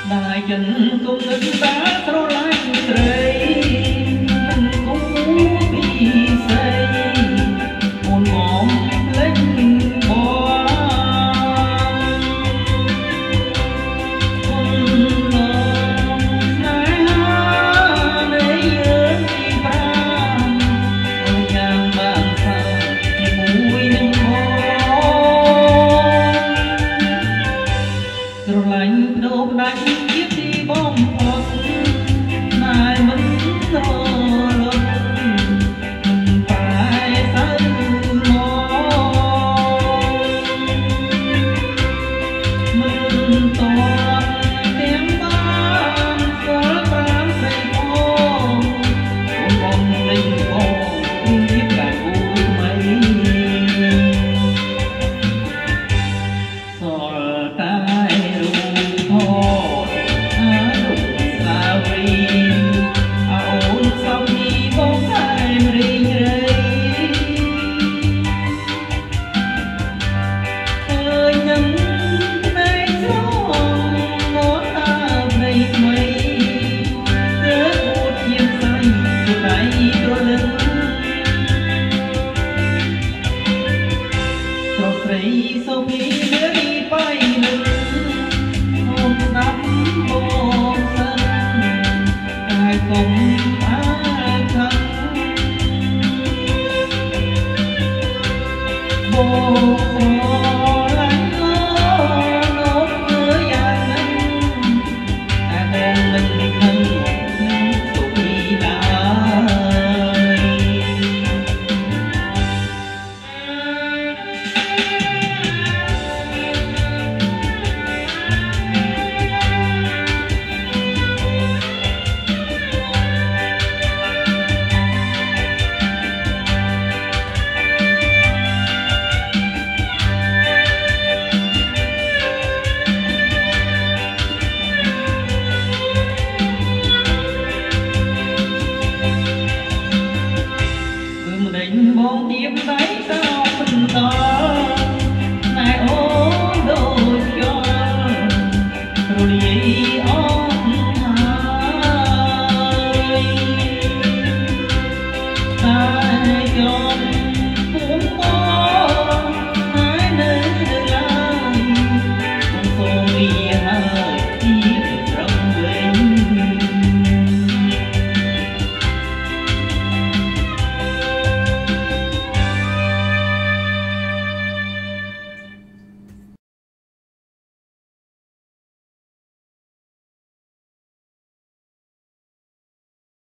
đại chân công đức đã trôi lại trời cũng bị xây một ngọn lên bò con lòng nái để nhớ đi ba ôi nhàng bàn xa như mũi nâng bò rồi lạnh đổ đánh